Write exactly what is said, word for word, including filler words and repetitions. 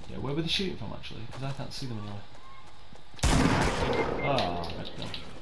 Yeah, where were they shooting from actually? Because I can't see them anywhere. Ah, red pill.